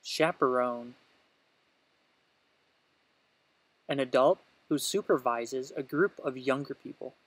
chaperone. An adult who supervises a group of younger people.